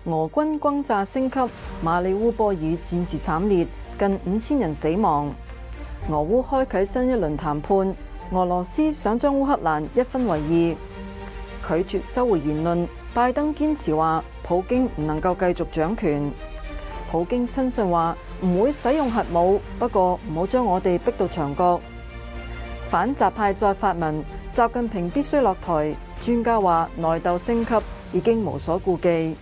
俄軍轟炸升級，馬里烏波爾戰事慘烈，近5000人死亡。俄烏開啟新一輪談判，俄羅斯想將烏克蘭一分為二，拒絕收回言論。拜登堅持話普京唔能夠繼續掌權。普京親信話唔會使用核武，不過唔好將我哋逼到牆角。反習派再發文，習近平必須落台。專家話內鬥升級，已經無所顧忌。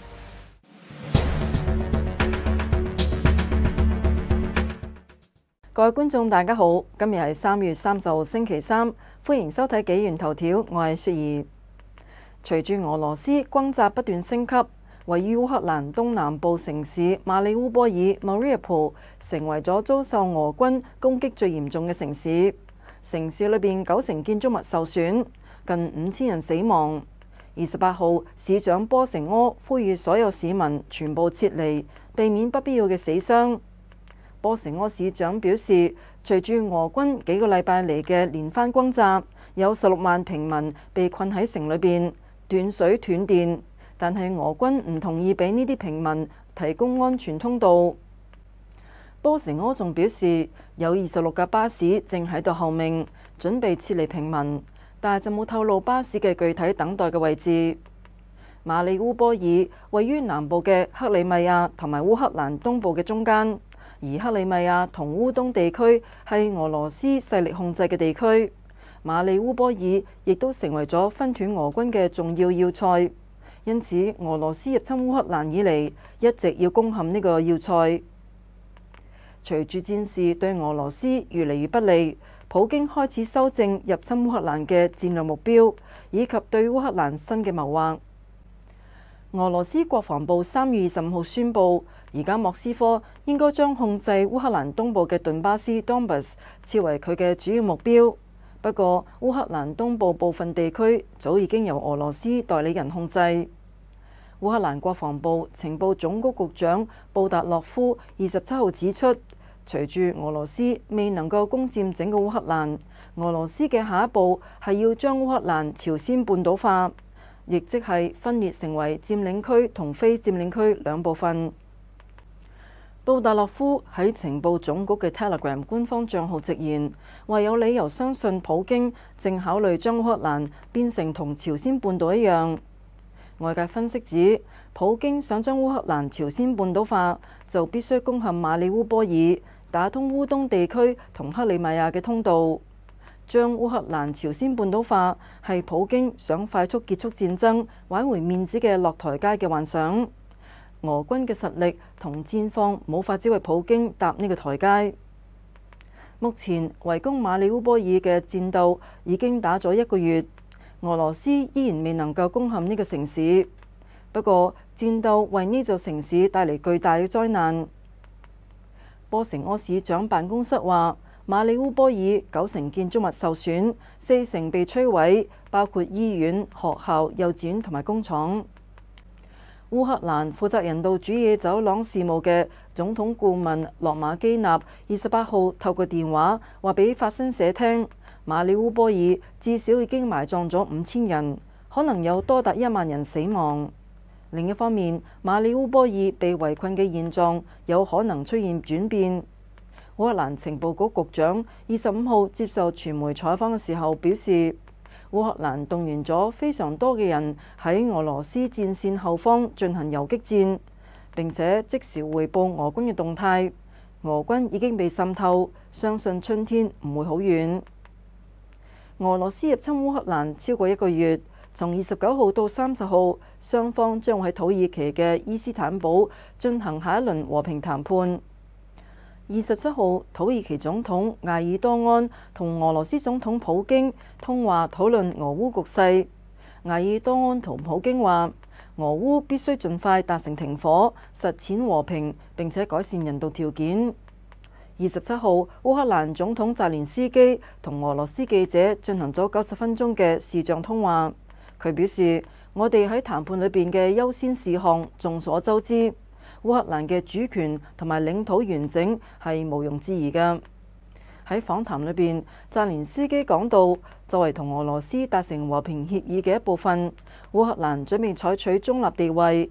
各位觀眾大家好，今日係3月30號星期三，歡迎收睇紀元頭條，我係雪兒。隨住俄羅斯轟炸不斷升級，位於烏克蘭東南部城市馬里烏波爾 Mariupol 成為咗遭受俄軍攻擊最嚴重嘅城市。城市裏邊90%建築物受損，近5000人死亡。28號，市長波成柯呼籲所有市民全部撤離，避免不必要嘅死傷。波成柯市長表示，隨住俄軍幾個禮拜嚟嘅連番轟炸，有16萬平民被困喺城裏邊，斷水斷電。但係俄軍唔同意俾呢啲平民提供安全通道。波成柯仲表示，有26架巴士正喺度候命，準備撤離平民，但係就冇透露巴士嘅具體等待嘅位置。馬里烏波爾位於南部嘅克里米亞同埋烏克蘭東部嘅中間。而克里米亞同烏東地區係俄羅斯勢力控制嘅地區，馬里烏波爾亦都成為咗分斷俄軍嘅重要要塞。因此，俄羅斯入侵烏克蘭以嚟，一直要攻陷呢個要塞。隨住戰事對俄羅斯越嚟越不利，普京開始修正入侵烏克蘭嘅戰略目標，以及對烏克蘭新嘅謀劃。俄羅斯國防部3月25號宣布，而家莫斯科應該將控制烏克蘭東部嘅頓巴斯 Donbas 設為佢嘅主要目標。不過，烏克蘭東部部分地區早已經由俄羅斯代理人控制。烏克蘭國防部情報總局局長布達洛夫27號指出，隨住俄羅斯未能夠攻佔整個烏克蘭，俄羅斯嘅下一步係要將烏克蘭朝鮮半島化，亦即係分裂成為佔領區同非佔領區兩部分。布達洛夫喺情報總局嘅 Telegram 官方帳號直言，話有理由相信普京正考慮將烏克蘭變成同朝鮮半島一樣。外界分析指，普京想將烏克蘭朝鮮半島化，就必須攻陷馬里烏波爾，打通烏東地區同克里米亞嘅通道。將烏克蘭朝鮮半島化係普京想快速結束戰爭、挽回面子嘅落台階嘅幻想。俄軍嘅實力同戰況冇法子為普京搭呢個台階。目前圍攻馬里烏波爾嘅戰鬥已經打咗1個月，俄羅斯依然未能夠攻陷呢個城市。不過戰鬥為呢座城市帶嚟巨大嘅災難。波成柯市長辦公室話，馬里烏波爾90%建築物受損，40%被摧毀，包括醫院、學校、幼稚園同埋工廠。烏克蘭負責人道主義走廊事務嘅總統顧問洛馬基納28號透過電話話俾法新社聽，馬里烏波爾至少已經埋葬咗5000人，可能有多達1萬人死亡。另一方面，馬里烏波爾被圍困嘅現狀有可能出現轉變。烏克蘭情報局局長25號接受傳媒採訪嘅時候表示，烏克蘭動員咗非常多嘅人喺俄羅斯戰線後方進行游擊戰，並且即時匯報俄軍嘅動態。俄軍已經被滲透，相信春天唔會好遠。俄羅斯入侵烏克蘭超過1個月，從29號到30號，雙方將會喺土耳其嘅伊斯坦堡進行下一輪和平談判。27號，土耳其總統艾爾多安同俄羅斯總統普京通話討論俄烏局勢。艾爾多安同普京話，俄烏必須盡快達成停火，實踐和平，並且改善人道條件。27號，烏克蘭總統澤連斯基同俄羅斯記者進行咗90分鐘嘅視像通話。佢表示，我哋喺談判裏邊嘅優先事項眾所周知。烏克蘭嘅主權同埋領土完整係毋庸置疑嘅。喺訪談裏邊，澤連斯基講到，作為同俄羅斯達成和平協議嘅一部分，烏克蘭準備採取中立地位。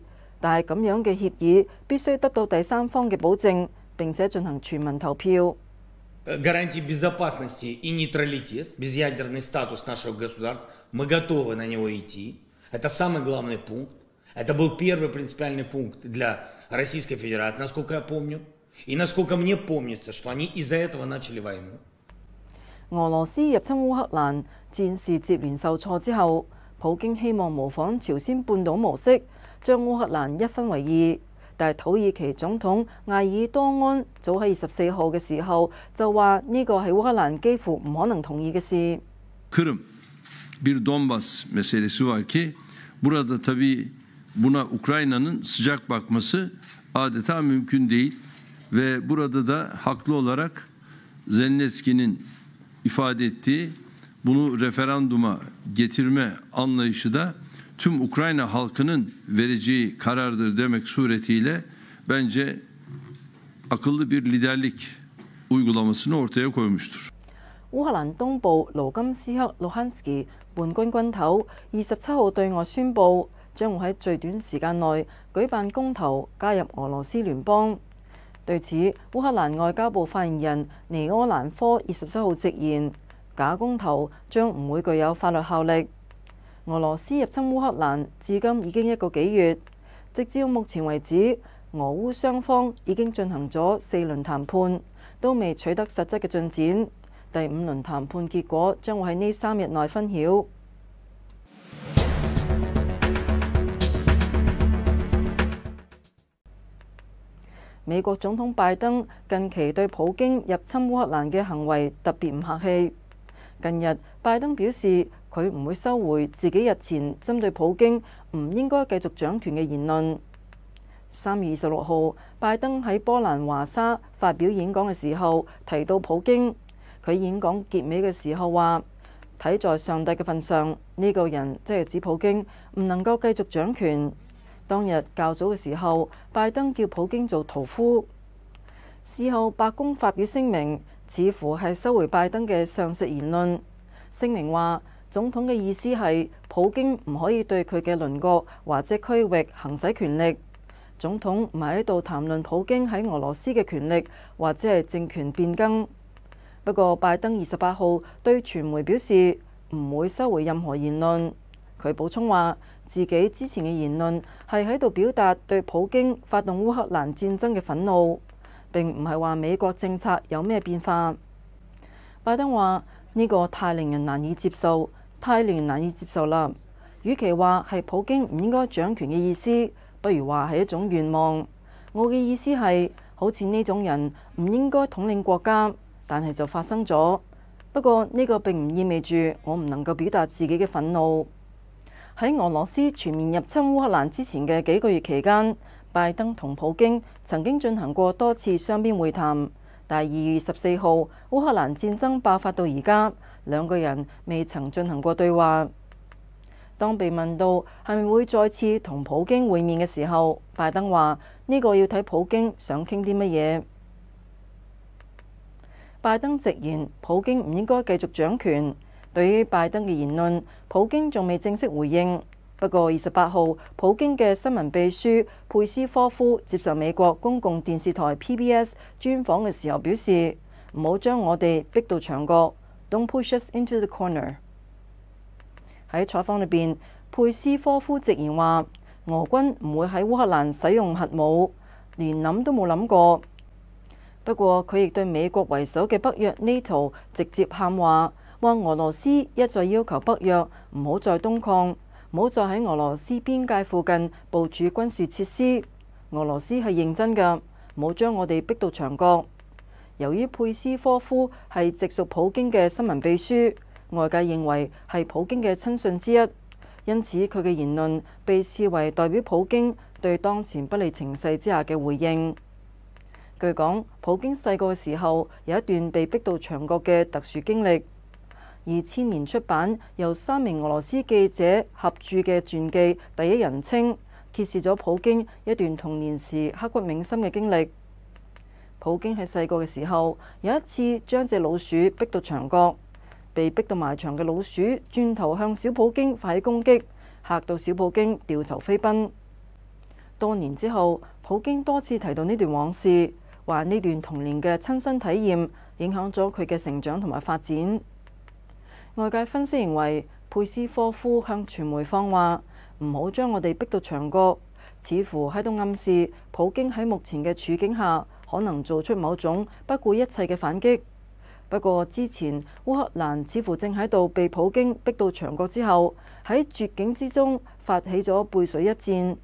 但係咁樣嘅協議必須得到第三方嘅保證，並且進行全民投票。 Гарантии безопасности и нейтралитет, безъядерный статус нашего государства, мы готовы на него идти. Это самый главный пункт. Это был первый принципиальный пункт для Российской Федерации, насколько я помню. И насколько мне помнится, что они из-за этого начали войну. 俄羅斯入侵烏克蘭，戰事接連受挫之後，普京希望模仿朝鮮半島模式，將烏克蘭一分為二。但係土耳其總統艾爾多安早喺24號嘅時候就話呢個係烏克蘭幾乎唔可能同意嘅事。 Kırım bir Donbas meselesi var ki burada tabii buna Ukrayna'nın sıcak bakması adeta mümkün değil ve burada da haklı olarak Zelenski'nin ifade ettiği bunu referanduma getirme anlayışı da tüm Ukrayna halkının vereceği karardır demek suretiyle bence akıllı bir liderlik uygulamasını ortaya koymuştur. 烏克蘭東部盧甘斯克盧漢斯基叛軍軍頭27號對外宣布，將會喺最短時間內舉辦公投加入俄羅斯聯邦。對此，烏克蘭外交部發言人尼柯蘭科27號直言，假公投將唔會具有法律效力。俄羅斯入侵烏克蘭至今已經1個幾月，直至目前為止，俄烏雙方已經進行咗4輪談判，都未取得實質嘅進展。第5輪談判結果將會喺呢3日內分曉。美國總統拜登近期對普京入侵烏克蘭嘅行為特別唔客氣。近日，拜登表示佢唔會收回自己日前針對普京唔應該繼續掌權嘅言論。3月26號，拜登喺波蘭華沙發表演講嘅時候提到普京。佢演講結尾嘅時候話：睇在上帝嘅份上，呢個人即係指普京唔能夠繼續掌權。當日較早嘅時候，拜登叫普京做屠夫。事後白宮發表聲明，似乎係收回拜登嘅上述言論。聲明話，總統嘅意思係普京唔可以對佢嘅鄰國或者區域行使權力。總統唔係喺度談論普京喺俄羅斯嘅權力或者係政權變更。不過，拜登28號對傳媒表示唔會收回任何言論。佢補充話，自己之前嘅言論係喺度表達對普京發動烏克蘭戰爭嘅憤怒，並唔係話美國政策有咩變化。拜登話呢個太令人難以接受，太令人難以接受啦。與其話係普京唔應該掌權嘅意思，不如話係一種願望。我嘅意思係，好似呢種人唔應該統領國家。但係就發生咗。不過呢個並唔意味住我唔能夠表達自己嘅憤怒。喺俄羅斯全面入侵烏克蘭之前嘅幾個月期間，拜登同普京曾經進行過多次雙邊會談，但係2月14號烏克蘭戰爭爆發到而家，兩個人未曾進行過對話。當被問到係咪會再次同普京會面嘅時候，拜登話呢個要睇普京想傾啲乜嘢。拜登直言普京唔應該繼續掌權。對於拜登嘅言論，普京仲未正式回應。不過28號，普京嘅新聞秘書佩斯科夫接受美國公共電視台 PBS 專訪嘅時候表示：唔好將我哋逼到牆角 ，Don't push us into the corner。喺採訪裏邊，佩斯科夫直言話：俄軍唔會喺烏克蘭使用核武，連諗都冇諗過。不過佢亦對美國為首嘅北約 NATO 直接喊話，話俄羅斯一再要求北約唔好再東擴，唔好再喺俄羅斯邊界附近部署軍事設施。俄羅斯係認真㗎，唔好將我哋逼到牆角。由於佩斯科夫係直屬普京嘅新聞秘書，外界認為係普京嘅親信之一，因此佢嘅言論被視為代表普京對當前不利情勢之下嘅回應。據講，普京細個嘅時候有一段被逼到牆角嘅特殊經歷。2000年出版由3名俄羅斯記者合著嘅傳記《第一人稱》，揭示咗普京一段童年時刻骨銘心嘅經歷。普京喺細個嘅時候有一次將隻老鼠逼到牆角，被逼到埋牆嘅老鼠轉頭向小普京發起攻擊，嚇到小普京掉頭飛奔。 多年之後，普京多次提到呢段往事，話呢段童年嘅親身體驗影響咗佢嘅成長同埋發展。外界分析認為，佩斯科夫向傳媒放話，唔好將我哋逼到牆角，似乎喺度暗示普京喺目前嘅處境下，可能做出某種不顧一切嘅反擊。不過之前烏克蘭似乎正喺度被普京逼到牆角之後，喺絕境之中發起咗背水一戰。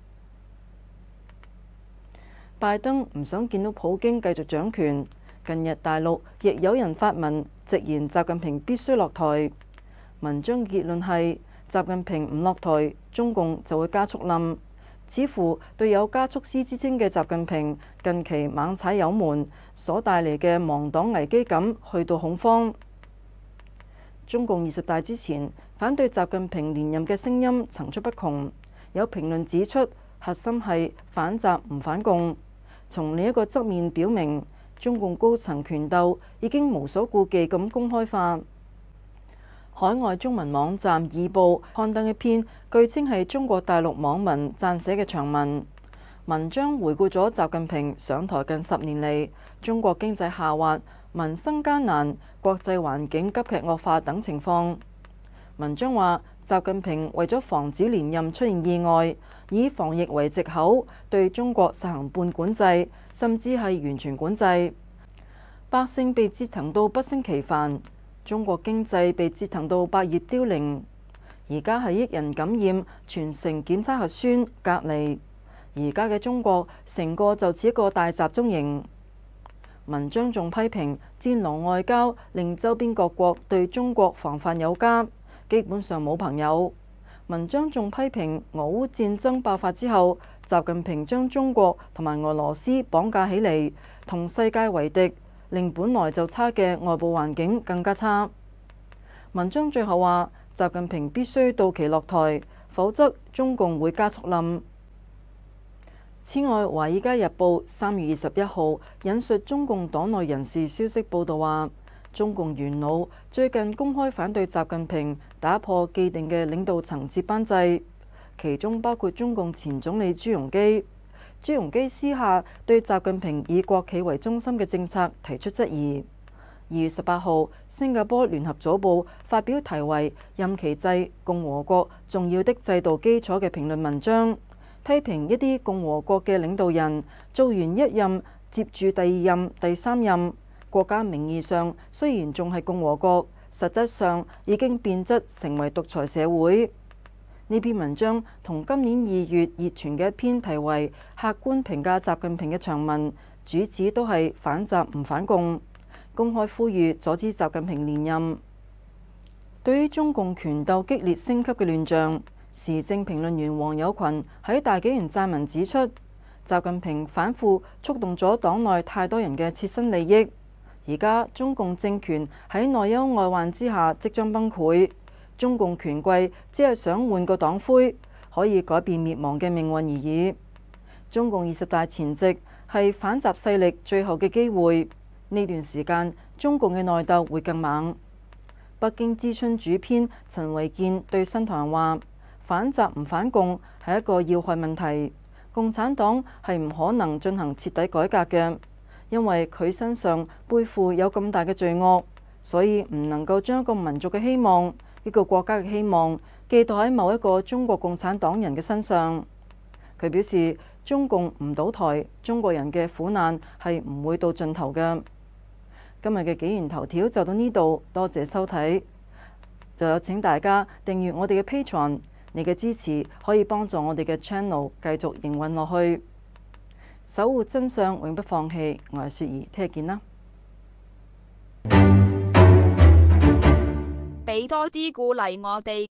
拜登唔想見到普京繼續掌權。近日大陸亦有人發文直言習近平必須落台。文章結論係習近平唔落台，中共就會加速冧。似乎對有加速師之稱嘅習近平近期猛踩油門所帶嚟嘅亡黨危機感去到恐慌。中共20大之前，反對習近平連任嘅聲音層出不窮。有評論指出，核心係反習唔反共。從另一個側面表明，中共高層權鬥已經無所顧忌咁公開化。海外中文網站《二報》刊登一篇據稱係中國大陸網民撰寫嘅長文，文章回顧咗習近平上台近10年嚟，中國經濟下滑、民生艱難、國際環境急劇惡化等情況。文章話，習近平為咗防止連任出現意外，以防疫為藉口，對中國實行半管制，甚至係完全管制，百姓被折騰到不勝其煩。中國經濟被折騰到百業凋零，而家係億人感染，全城檢測核酸隔離。而家嘅中國成個就似一個大集中營。文章仲批評戰狼外交令周邊各國對中國防範有加，基本上冇朋友。文章仲批評俄烏戰爭爆發之後，習近平將中國同埋俄羅斯綁架起嚟，同世界為敵，令本來就差嘅外部環境更加差。文章最後話，習近平必須到期落台，否則中共會加速冧。此外，《華爾街日報》3月21號引述中共黨內人士消息報導話，中共元老最近公開反對習近平打破既定嘅領導層接班制，其中包括中共前總理朱鎔基。朱鎔基私下對習近平以國企為中心嘅政策提出質疑。2月18號，新加坡聯合早報發表題為《任期制共和國重要的制度基礎》嘅評論文章，批評一啲共和國嘅領導人做完一任接住第二任、第三任，國家名義上雖然仲係共和國，實質上已經變質成為獨裁社會。呢篇文章同今年2月熱傳嘅一篇題為《客觀評價習近平》嘅長文，主旨都係反習唔反共，公開呼籲阻止習近平連任。對於中共權鬥激烈升級嘅亂象，時政評論員黃友群喺大紀元撰文指出，習近平反腐觸動咗黨內太多人嘅切身利益，而家中共政權喺內憂外患之下即將崩潰。中共權貴只係想換個黨魁，可以改變滅亡嘅命運而已。中共20大前夕係反習勢力最後嘅機會，呢段時間中共嘅內鬥會更猛。北京知春主編陳維健對新唐人話：反習唔反共係一個要害問題，共產黨係唔可能進行徹底改革嘅，因為佢身上背負有咁大嘅罪惡，所以唔能夠將一個民族嘅希望，一個國家嘅希望寄託喺某一個中國共產黨人嘅身上。佢表示，中共唔倒台，中國人嘅苦難係唔會到盡頭嘅。今日嘅紀元頭條就到呢度，多謝收睇。就有請大家訂閱我哋嘅 Patreon， 你嘅支持可以幫助我哋嘅 channel 繼續營運落去。守護真相，永不放棄。我係雪兒，聽日見啦。 俾多啲鼓勵我哋